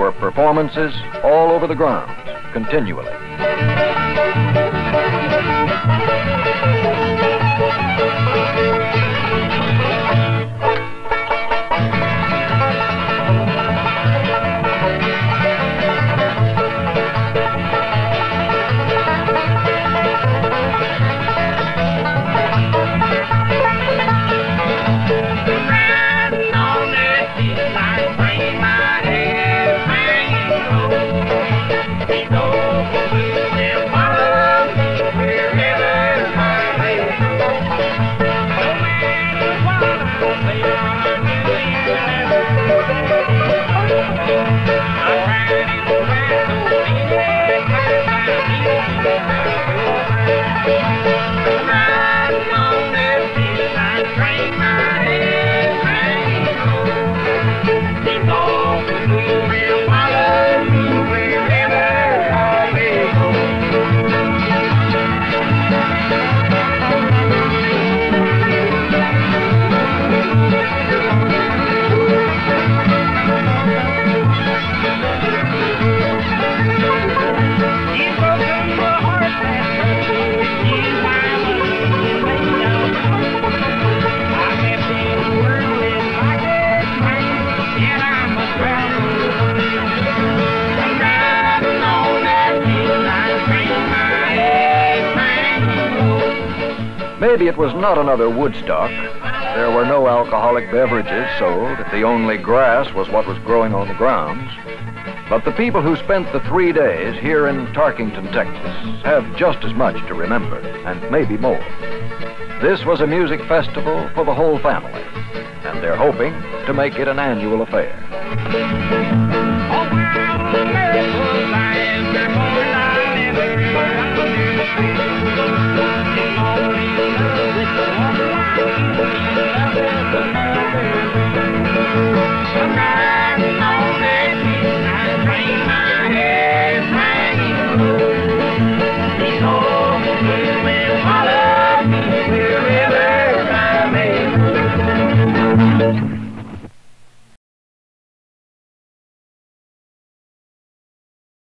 were performances all over the grounds, continually. Maybe it was not another Woodstock. There were no alcoholic beverages sold. The only grass was what was growing on the grounds. But the people who spent the 3 days here in Tarkington, Texas, have just as much to remember, and maybe more. This was a music festival for the whole family, and they're hoping to make it an annual affair.